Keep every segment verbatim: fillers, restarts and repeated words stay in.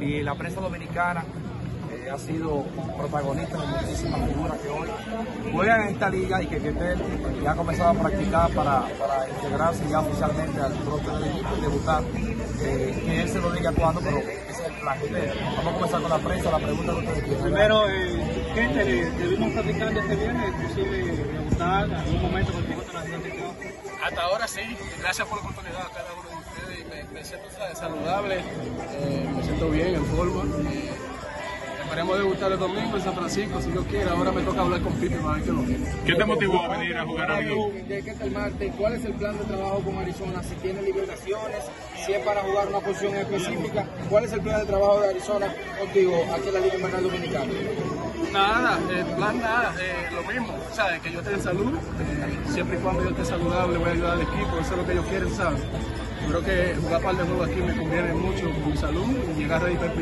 y la prensa dominicana eh, ha sido protagonista de muchísimas figuras que hoy juegan en esta liga y que Ketel ya ha comenzado a practicar para, para integrarse ya oficialmente al propio del equipo y debutar. Eh, que él se lo diga cuándo, pero ese es el plan. Vamos a comenzar con la prensa, la pregunta que ustedes quieren. Primero, eh, Ketel, debimos platicando este viernes, es posible debutar en algún momento con el equipo nacional. Hasta ahora sí, gracias por la oportunidad a cada uno de ustedes y me, me siento saludable, eh, me siento bien, en forma. Eh, esperemos debutar el domingo en San Francisco, si Dios quiere. Ahora me toca hablar con Pipe para ver qué lo quiere. ¿Qué te motivó a venir a jugar a Liga? ¿De qué tal Marte? ¿Cuál es el plan de trabajo con Arizona? Si tiene liberaciones, si es para jugar una posición específica, ¿cuál es el plan de trabajo de Arizona contigo aquí en la Liga Invernal Dominicana? Nada, el plan nada, eh, lo mismo, ¿sabes? Que yo esté en salud, eh, siempre y cuando yo esté saludable voy a ayudar al equipo, eso es lo que ellos quieren, ¿sabes? Yo creo que jugar par de juegos aquí me conviene mucho con mi salud y llegar a hiper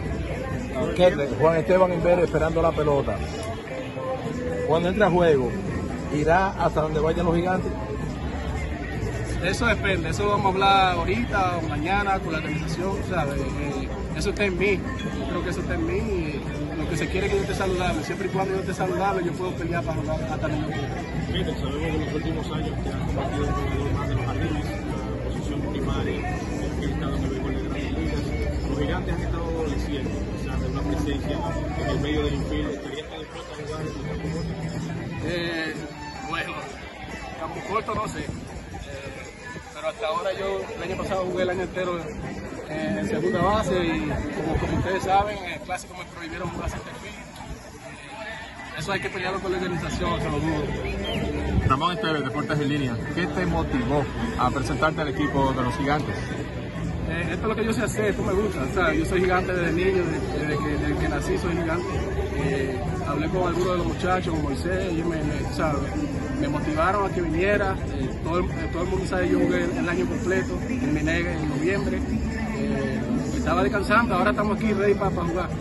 Juan Esteban Inver esperando la pelota. Cuando entre a juego, ¿irá hasta donde vayan los gigantes? Eso depende, eso vamos a hablar ahorita o mañana con la organización, ¿sabes? Eh, eso está en mí, yo creo que eso está en mí y lo que se quiere es que yo esté saludable, siempre y cuando yo esté saludable yo puedo pelear para jugar hasta el minuto. Mire, sabemos que en los últimos años que ha combatido un jugador más de los jardines, la posición primaria, que ha estado en el béisbol de grandes ligas. Los gigantes han estado adoleciendo, a pesar de una presencia en el medio del infield. ¿Estaría tan dispuesto a jugar en el campo corto? Eh, bueno, campo corto no sé, eh, pero hasta ahora yo el año pasado jugué el año entero eh, en segunda base y como, como ustedes saben, en el clásico me prohibieron jugar centerfield. Eh, eso hay que pelearlo con la organización, se lo dudo. Ramón Esteves, Deportes en Línea, ¿qué te motivó a presentarte al equipo de los gigantes? Eh, esto es lo que yo sé hacer, esto me gusta, o sea, yo soy gigante desde niño, desde, desde, que, desde que nací soy gigante. Eh, hablé con algunos de los muchachos, con Moisés, ellos me, me, ¿sabes? me motivaron a que viniera, eh, todo, el, eh, todo el mundo sabe que yo jugué el, el año completo, terminé en noviembre, eh, estaba descansando, ahora estamos aquí ready para, para jugar.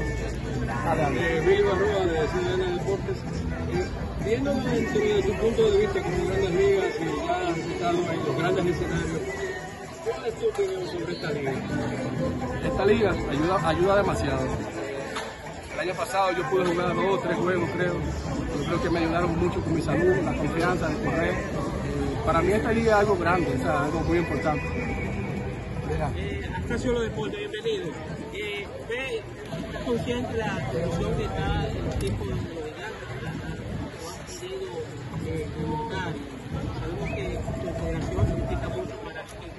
Eh, Billy Barrua de C N N Deportes, eh, viendo desde tu punto de vista como grandes ligas y ya has estado en los grandes escenarios, ¿cuál es tu opinión sobre esta liga? Esta liga ayuda, ayuda demasiado. El año pasado yo pude jugar dos o tres juegos, creo. Yo creo que me ayudaron mucho con mi salud, la confianza de correr. Eh, para mí esta liga es algo grande, o sea, algo muy importante. Eh, Casio Deportes, bienvenido. Eh, ¿Ve consciente la atención que está el equipo de los gigantes que han podido eh, debutar? Sabemos que su integración significa mucho para el equipo.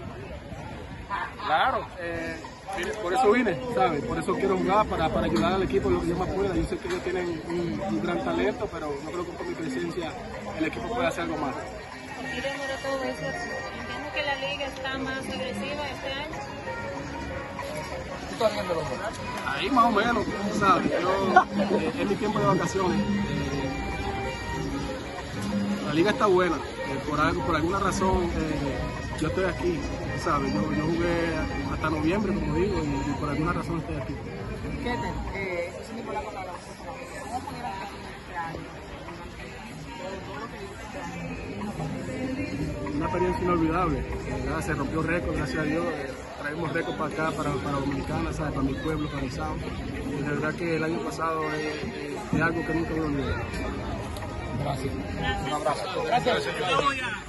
Claro, eh, por eso vine, ¿sabes? Por eso quiero jugar, para, para ayudar al equipo en lo que yo más pueda. Yo sé que ellos tienen un, un gran talento, pero no creo que con mi presencia el equipo pueda hacer algo más. Y dentro de todo eso, entiendo que la liga está más agresiva este año. ¿Tú estás viendo los dos? Ahí más o menos, ¿sabes? Yo, eh, es mi tiempo de vacaciones. Eh, la liga está buena, eh, por, algo, por alguna razón eh, yo estoy aquí, ¿sabes? Yo, yo jugué hasta noviembre, como digo, y, y por alguna razón estoy aquí. Ketel, eh, eso significa la palabra. ¿Cómo pudieron definir este año? Todo lo que viste este año. Una experiencia inolvidable, ¿verdad? Se rompió récord, gracias a Dios. Eh, traemos récord para acá, para, para Dominicana, ¿sabes? Para mi pueblo, para mi sound. Y de verdad que el año pasado es, es, es algo que nunca voy a olvidar. Gracias. Gracias. Un abrazo. Gracias. Vamos ya.